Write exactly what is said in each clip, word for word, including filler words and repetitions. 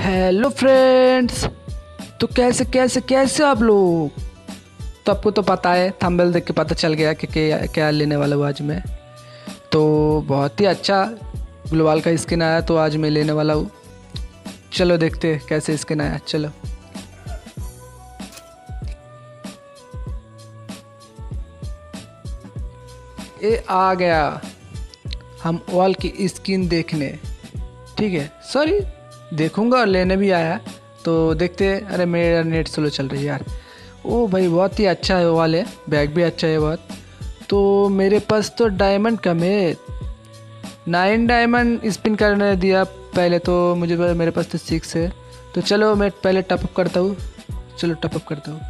Hello friends. तो कैसे कैसे कैसे आप लोग। तो आपको तो पता है, थंबनेल देख के पता चल गया कि क्या क्या लेने वाला हूँ आज मैं। तो बहुत ही अच्छा ग्लोवाल का स्किन आया, तो आज मैं लेने वाला हूँ। चलो देखते हैं कैसे स्किन आया। चलो ये आ गया हम वॉल की स्किन देखने। ठीक है, सॉरी देखूंगा और लेने भी आया। तो देखते हैं। अरे मेरा नेट स्लो चल रही है यार। ओ भाई बहुत ही अच्छा है वॉल है, बैग भी अच्छा है बहुत। तो मेरे पास तो डायमंड कम है, नाइन डायमंड स्पिन करने दिया पहले। तो मुझे मेरे पास तो सिक्स है। तो चलो मैं पहले टपअप करता हूँ। चलो टपअप करता हूँ।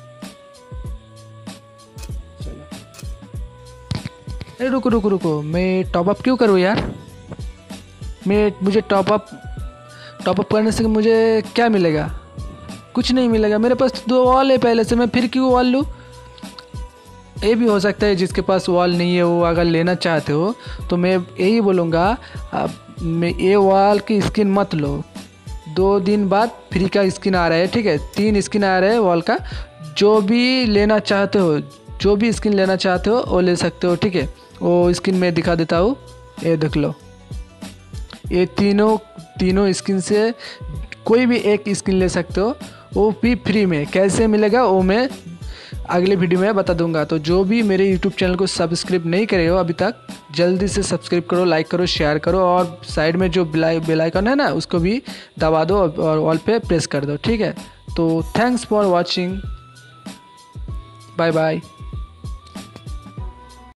अरे रुको रुको रुको, मैं टॉपअप क्यों करूँ यार। मैं मुझे टॉपअप टॉपअप करने से मुझे क्या मिलेगा? कुछ नहीं मिलेगा। मेरे पास तो दो वॉल है पहले से, मैं फिर क्यों वॉल लूँ? ये भी हो सकता है जिसके पास वॉल नहीं है वो अगर लेना चाहते हो तो मैं यही बोलूँगा, अब मैं ये वॉल की स्किन मत लो। दो दिन बाद फ्री का स्किन आ रहा है। ठीक है, तीन स्किन आ रहा है वॉल का। जो भी लेना चाहते हो, जो भी स्किन लेना चाहते हो वो ले सकते हो। ठीक है, वो स्किन मैं दिखा देता हूँ। ये देख लो, ये तीनों तीनों स्किन से कोई भी एक स्किन ले सकते हो, वो भी फ्री में। कैसे मिलेगा वो मैं अगले वीडियो में बता दूंगा। तो जो भी मेरे यूट्यूब चैनल को सब्सक्राइब नहीं करे हो अभी तक, जल्दी से सब्सक्राइब करो, लाइक करो, शेयर करो, और साइड में जो बेल आइकन है ना उसको भी दबा दो और ऑल पे प्रेस कर दो। ठीक है, तो thanks for watching, bye bye.